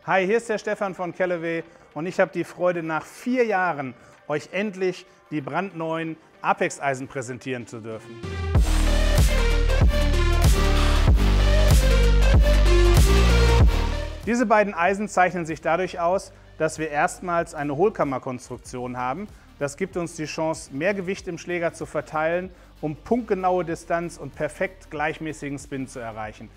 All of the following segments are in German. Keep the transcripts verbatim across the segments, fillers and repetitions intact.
Hi, hier ist der Stefan von Callaway und ich habe die Freude, nach vier Jahren euch endlich die brandneuen Apex-Eisen präsentieren zu dürfen. Diese beiden Eisen zeichnen sich dadurch aus, dass wir erstmals eine Hohlkammerkonstruktion haben. Das gibt uns die Chance, mehr Gewicht im Schläger zu verteilen, um punktgenaue Distanz und perfekt gleichmäßigen Spin zu erreichen.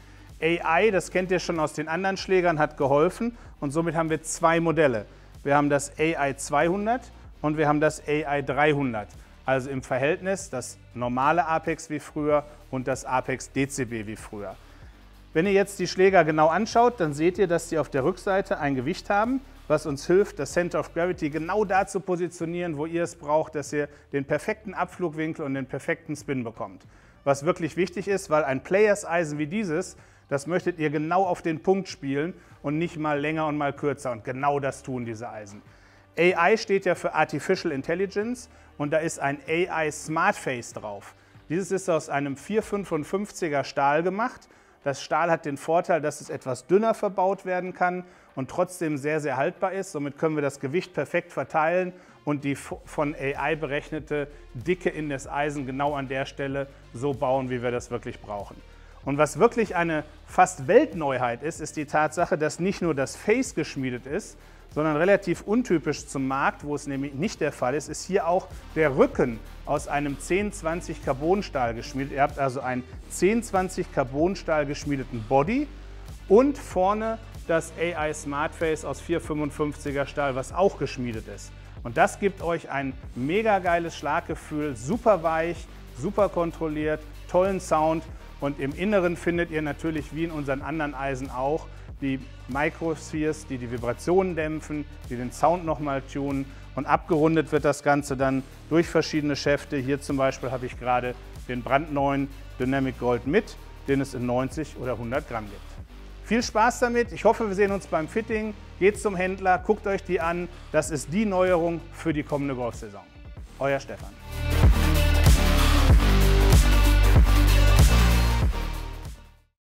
A I, das kennt ihr schon aus den anderen Schlägern, hat geholfen und somit haben wir zwei Modelle. Wir haben das A I zweihundert und wir haben das A I dreihundert. Also im Verhältnis das normale Apex wie früher und das Apex D C B wie früher. Wenn ihr jetzt die Schläger genau anschaut, dann seht ihr, dass sie auf der Rückseite ein Gewicht haben, was uns hilft, das Center of Gravity genau da zu positionieren, wo ihr es braucht, dass ihr den perfekten Abflugwinkel und den perfekten Spin bekommt. Was wirklich wichtig ist, weil ein Players-Eisen wie dieses, das möchtet ihr genau auf den Punkt spielen und nicht mal länger und mal kürzer. Und genau das tun diese Eisen. A I steht ja für Artificial Intelligence und da ist ein A I Smart Face drauf. Dieses ist aus einem vier fünfundfünfziger Stahl gemacht. Das Stahl hat den Vorteil, dass es etwas dünner verbaut werden kann und trotzdem sehr, sehr haltbar ist. Somit können wir das Gewicht perfekt verteilen und die von A I berechnete Dicke in das Eisen genau an der Stelle so bauen, wie wir das wirklich brauchen. Und was wirklich eine fast Weltneuheit ist, ist die Tatsache, dass nicht nur das Face geschmiedet ist, sondern relativ untypisch zum Markt, wo es nämlich nicht der Fall ist, ist hier auch der Rücken aus einem zehn zwanzig Carbonstahl geschmiedet. Ihr habt also einen zehn zwanzig Carbonstahl geschmiedeten Body und vorne das A I Smart Face aus vier fünfundfünfziger Stahl, was auch geschmiedet ist. Und das gibt euch ein mega geiles Schlaggefühl, super weich, super kontrolliert, tollen Sound. Und im Inneren findet ihr natürlich, wie in unseren anderen Eisen auch, die Microspheres, die die Vibrationen dämpfen, die den Sound nochmal tunen. Und abgerundet wird das Ganze dann durch verschiedene Schäfte. Hier zum Beispiel habe ich gerade den brandneuen Dynamic Gold mit, den es in neunzig oder hundert Gramm gibt. Viel Spaß damit. Ich hoffe, wir sehen uns beim Fitting. Geht zum Händler, guckt euch die an. Das ist die Neuerung für die kommende Golfsaison. Euer Stefan.